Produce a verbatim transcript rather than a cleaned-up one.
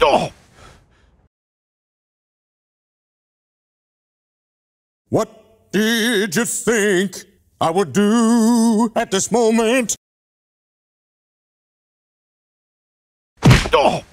Oh! What did you think I would do at this moment? Oh!